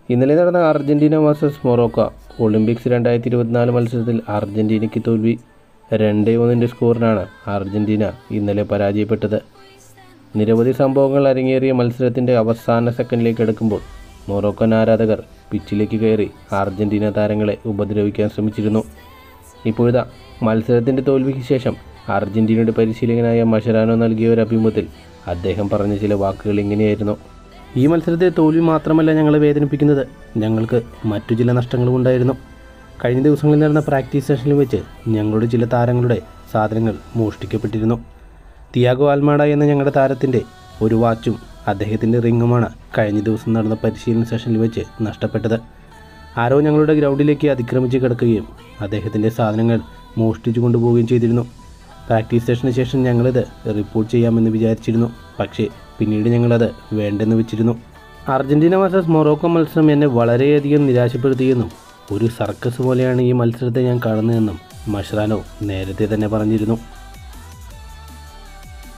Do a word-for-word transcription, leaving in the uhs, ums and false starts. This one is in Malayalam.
ഇന്നലെ നടന്ന അർജന്റീന വേഴ്സസ് മൊറോക്കോ ഒളിമ്പിക്സ് രണ്ടായിരത്തി ഇരുപത്തിനാല് മത്സരത്തിൽ അർജന്റീനയ്ക്ക് തോൽവി. രണ്ട് ഒന്നിൻ്റെ സ്കോറിനാണ് അർജന്റീന ഇന്നലെ പരാജയപ്പെട്ടത്. നിരവധി സംഭവങ്ങൾ അരങ്ങേറിയ മത്സരത്തിൻ്റെ അവസാന സെക്കൻഡിലേക്ക് എടുക്കുമ്പോൾ മൊറോക്കൻ ആരാധകർ പിച്ചിലേക്ക് കയറി അർജന്റീന താരങ്ങളെ ഉപദ്രവിക്കാൻ ശ്രമിച്ചിരുന്നു. ഇപ്പോഴത്തെ മത്സരത്തിൻ്റെ തോൽവിക്ക് ശേഷം അർജന്റീനയുടെ പരിശീലകനായ മഷരാനോ നൽകിയ ഒരു അഭിമുഖത്തിൽ അദ്ദേഹം പറഞ്ഞ ചില വാക്കുകൾ ഇങ്ങനെയായിരുന്നു. ഈ മത്സരത്തെ തോൽവി മാത്രമല്ല ഞങ്ങളെ വേദനിപ്പിക്കുന്നത്, ഞങ്ങൾക്ക് മറ്റു ചില നഷ്ടങ്ങളും ഉണ്ടായിരുന്നു. കഴിഞ്ഞ ദിവസങ്ങളിൽ നടന്ന പ്രാക്ടീസ് സെഷനിൽ വെച്ച് ഞങ്ങളുടെ ചില താരങ്ങളുടെ സാധനങ്ങൾ മോഷ്ടിക്കപ്പെട്ടിരുന്നു. തിയാഗോ ആൽമാഡ എന്ന ഞങ്ങളുടെ താരത്തിൻ്റെ ഒരു വാച്ചും അദ്ദേഹത്തിൻ്റെ റിങ്ങുമാണ് കഴിഞ്ഞ ദിവസം നടന്ന പരിശീലന സെഷനിൽ വെച്ച് നഷ്ടപ്പെട്ടത്. ആരോ ഞങ്ങളുടെ ഗ്രൗണ്ടിലേക്ക് അതിക്രമിച്ച് കിടക്കുകയും അദ്ദേഹത്തിൻ്റെ സാധനങ്ങൾ മോഷ്ടിച്ചു കൊണ്ടുപോവുകയും ചെയ്തിരുന്നു. പ്രാക്ടീസ് സെഷന് ശേഷം ഞങ്ങളിത് റിപ്പോർട്ട് ചെയ്യാമെന്ന് വിചാരിച്ചിരുന്നു, പക്ഷേ പിന്നീട് ഞങ്ങളത് വേണ്ടെന്ന് വെച്ചിരുന്നു. അർജന്റീന വേഴ്സസ് മൊറോക്കോ മത്സരം എന്നെ വളരെയധികം നിരാശപ്പെടുത്തിയെന്നും ഒരു സർക്കസ് പോലെയാണ് ഈ മത്സരത്തെ ഞാൻ കാണുന്നതെന്നും മഷരാനോ നേരത്തെ തന്നെ പറഞ്ഞിരുന്നു.